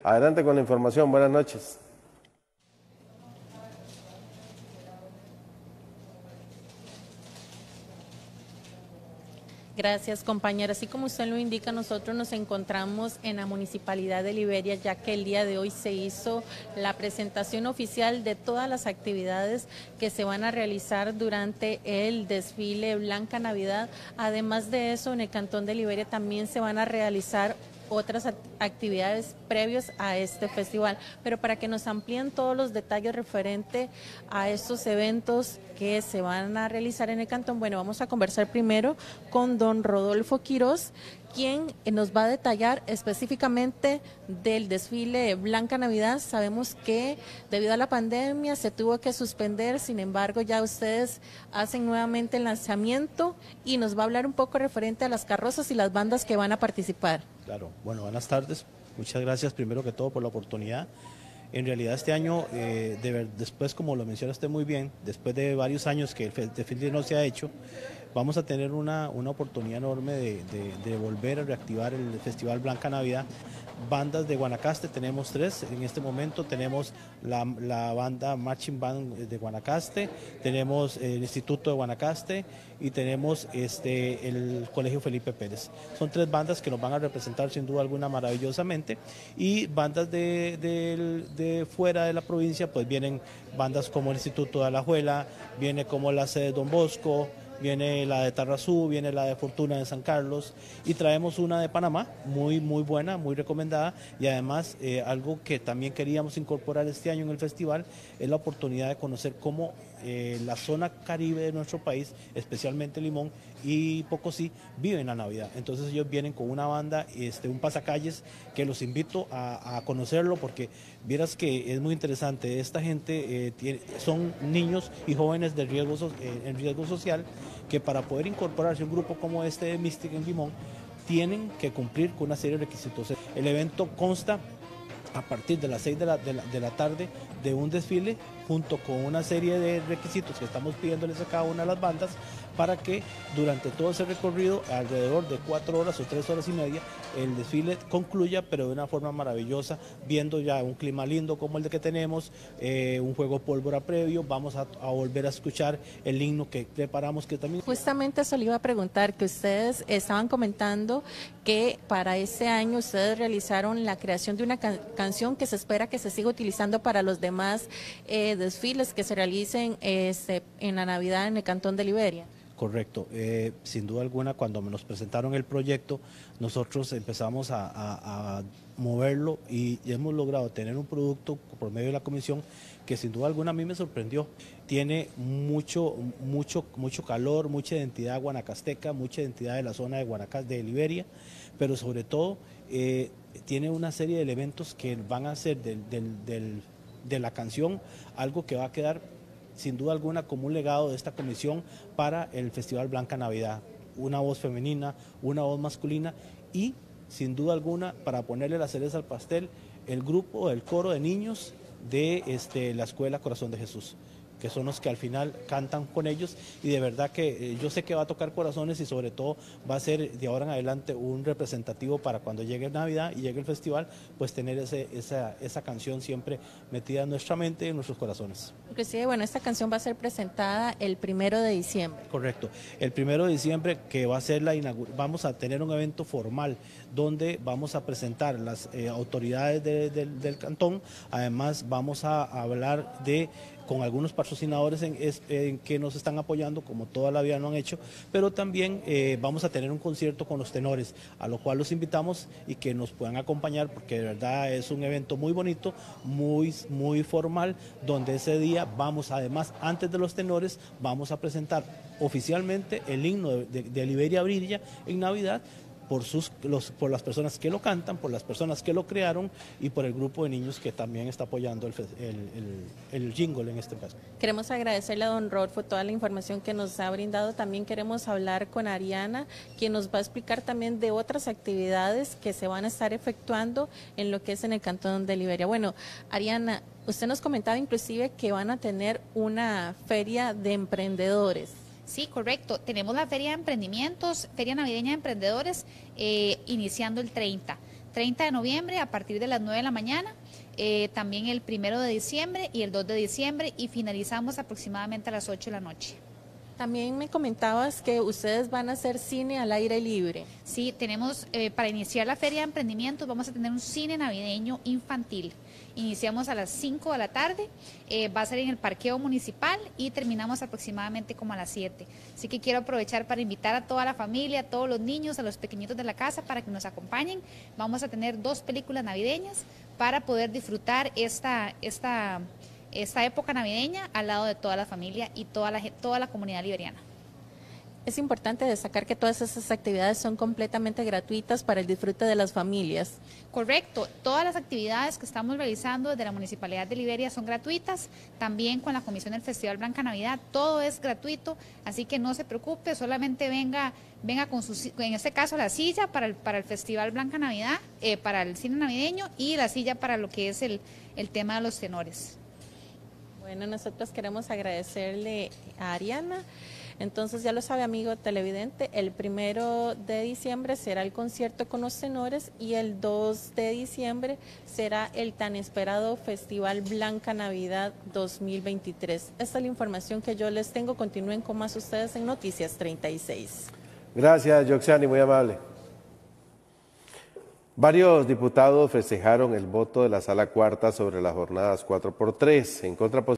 Adelante con la información, buenas noches. Gracias, compañera. Así como usted lo indica, nosotros nos encontramos en la Municipalidad de Liberia, ya que el día de hoy se hizo la presentación oficial de todas las actividades que se van a realizar durante el desfile Blanca Navidad. Además de eso, en el Cantón de Liberia también se van a realizar otras actividades previos a este festival, pero para que nos amplíen todos los detalles referente a estos eventos que se van a realizar en el cantón, bueno, vamos a conversar primero con don Rodolfo Quiroz, quien nos va a detallar específicamente del desfile Blanca Navidad. Sabemos que debido a la pandemia se tuvo que suspender, sin embargo ya ustedes hacen nuevamente el lanzamiento y nos va a hablar un poco referente a las carrozas y las bandas que van a participar. Claro, bueno, buenas tardes, muchas gracias primero que todo por la oportunidad. En realidad este año, después como lo menciona usted muy bien, después de varios años que el desfile no se ha hecho, vamos a tener una oportunidad enorme de volver a reactivar el Festival Blanca Navidad. Bandas de Guanacaste, tenemos 3, en este momento tenemos la banda Marching Band de Guanacaste, tenemos el Instituto de Guanacaste y tenemos el Colegio Felipe Pérez. Son 3 bandas que nos van a representar sin duda alguna maravillosamente, y bandas de fuera de la provincia, pues vienen bandas como el Instituto de Alajuela, viene como la sede de Don Bosco, viene la de Tarrazú, viene la de Fortuna de San Carlos, y traemos una de Panamá, muy buena, muy recomendada, y además algo que también queríamos incorporar este año en el festival es la oportunidad de conocer cómo la zona caribe de nuestro país, especialmente Limón y Pocosí, viven la Navidad. Entonces ellos vienen con una banda, un pasacalles, que los invito a conocerlo, porque vieras que es muy interesante. Esta gente son niños y jóvenes en riesgo social, que para poder incorporarse a un grupo como este de Mystic en Limón, tienen que cumplir con una serie de requisitos. El evento consta a partir de las 6 de la tarde de un desfile, junto con una serie de requisitos que estamos pidiéndoles a cada una de las bandas, para que durante todo ese recorrido, alrededor de 4 horas o 3 horas y media, el desfile concluya, pero de una forma maravillosa, viendo ya un clima lindo como el de que tenemos, un juego pólvora previo. Vamos a volver a escuchar el himno que preparamos, que también... Justamente se le iba a preguntar, que ustedes estaban comentando que para este año ustedes realizaron la creación de una canción que se espera que se siga utilizando para los demás desfiles que se realicen en la Navidad en el Cantón de Liberia. Correcto, sin duda alguna, cuando nos presentaron el proyecto, nosotros empezamos a moverlo, y hemos logrado tener un producto por medio de la comisión que sin duda alguna a mí me sorprendió. Tiene mucho calor, mucha identidad guanacasteca, mucha identidad de la zona de Guanacaste, de Liberia, pero sobre todo tiene una serie de elementos que van a hacer de la canción algo que va a quedar sin duda alguna como un legado de esta comisión para el Festival Blanca Navidad. Una voz femenina, una voz masculina, y sin duda alguna, para ponerle la cereza al pastel, el grupo, el coro de niños de la Escuela Corazón de Jesús, que son los que al final cantan con ellos, y de verdad que yo sé que va a tocar corazones, y sobre todo va a ser de ahora en adelante un representativo para cuando llegue Navidad y llegue el festival, pues tener esa canción siempre metida en nuestra mente y en nuestros corazones. Inclusive, bueno, esta canción va a ser presentada el 1 de diciembre. Correcto, el 1 de diciembre, que va a ser vamos a tener un evento formal donde vamos a presentar las autoridades del cantón. Además vamos a hablar con algunos patrocinadores en que nos están apoyando, como toda la vida lo han hecho, pero también vamos a tener un concierto con los tenores, a lo cual los invitamos y que nos puedan acompañar, porque de verdad es un evento muy bonito, muy formal, donde ese día vamos, además, antes de los tenores, vamos a presentar oficialmente el himno de Liberia Brilla en Navidad, por las personas que lo cantan, por las personas que lo crearon, y por el grupo de niños que también está apoyando el jingle en este caso. Queremos agradecerle a don Rodolfo toda la información que nos ha brindado. También queremos hablar con Ariana, quien nos va a explicar también de otras actividades que se van a estar efectuando en lo que es en el Cantón de Liberia. Bueno, Ariana, usted nos comentaba inclusive que van a tener una feria de emprendedores. Sí, correcto. Tenemos la Feria de Emprendimientos, Feria Navideña de Emprendedores, iniciando el 30. 30 de noviembre a partir de las 9 de la mañana, también el 1 de diciembre y el 2 de diciembre, y finalizamos aproximadamente a las 8 de la noche. También me comentabas que ustedes van a hacer cine al aire libre. Sí, tenemos, para iniciar la Feria de Emprendimientos, vamos a tener un cine navideño infantil. Iniciamos a las 5 de la tarde, va a ser en el parqueo municipal y terminamos aproximadamente como a las 7. Así que quiero aprovechar para invitar a toda la familia, a todos los niños, a los pequeñitos de la casa para que nos acompañen. Vamos a tener 2 películas navideñas para poder disfrutar esta época navideña al lado de toda la familia y toda la comunidad liberiana. Es importante destacar que todas esas actividades son completamente gratuitas para el disfrute de las familias. Correcto, todas las actividades que estamos realizando desde la Municipalidad de Liberia son gratuitas, también con la Comisión del Festival Blanca Navidad, todo es gratuito, así que no se preocupe, solamente venga con en este caso la silla para el Festival Blanca Navidad, para el cine navideño, y la silla para lo que es el tema de los tenores. Bueno, nosotros queremos agradecerle a Ariana. Entonces ya lo sabe, amigo televidente, el 1 de diciembre será el concierto con los tenores y el 2 de diciembre será el tan esperado Festival Blanca Navidad 2023. Esta es la información que yo les tengo. Continúen con más ustedes en Noticias 36. Gracias, Yoxiani, muy amable. Varios diputados festejaron el voto de la Sala Cuarta sobre las jornadas 4x3 en contraposición